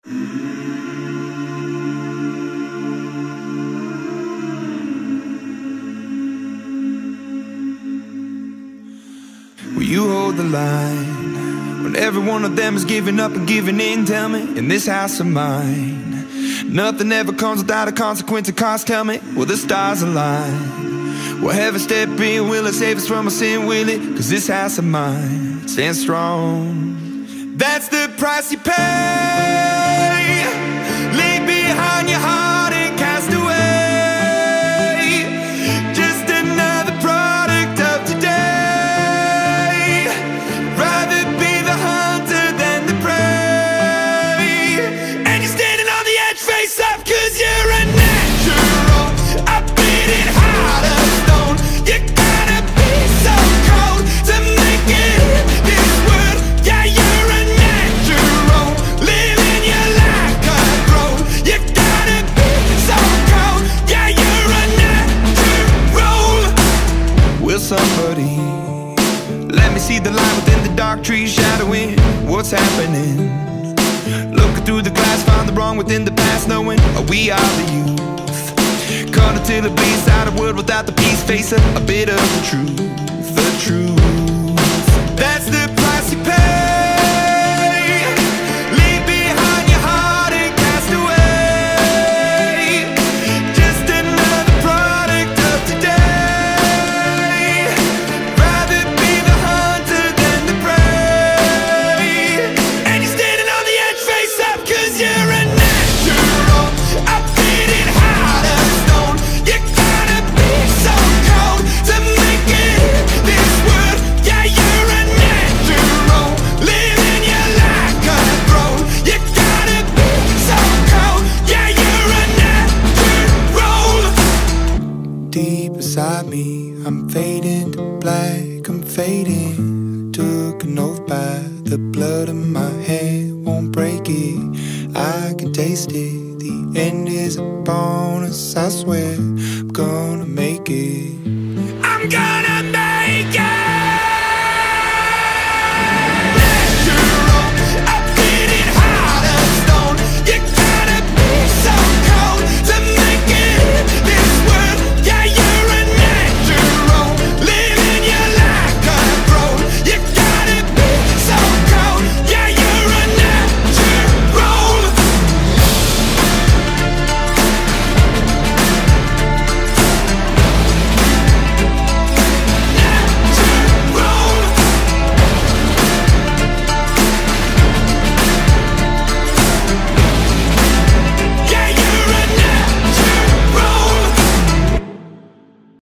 Will you hold the line when every one of them is giving up and giving in? Tell me, in this house of mine, nothing ever comes without a consequence of cost. Tell me, will the stars align? Will heaven step in? Will it save us from our sin? Will it? 'Cause this house of mine stands strong. That's the price you pay. Leave behind your heart and cast away. Just another product of today. Rather be the hunter than the prey. And you're standing on the edge, face up, 'cause you're a natural. I beat it hard of stone. You gotta be so cold to make it in this world. Yeah, you're a natural, living your life cutthroat. You gotta be so cold. Yeah, you're a natural. Will somebody let me see the light within the dark trees shadowing what's happening? Looking through the glass, found the wrong within the past, knowing we are the youth. Caught until it bleeds out a world without the peace. Face a bit of the truth, the truth. That's the price you pay. Leave behind your heart and cast away. Just another product of today. Rather be the hunter than the prey. And you're standing on the edge, face up, 'cause you're a natural. I beat it hard of stone. You gotta be so cold to make it in this world. Yeah, you're a natural, living your life cutthroat. You gotta be so cold. Yeah, you're a natural. Deep inside me, I'm fading to black, I'm fading. Took an oath by the blood in my hand, won't break it. I can taste it. The end is a bonus, I swear I'm gonna make it.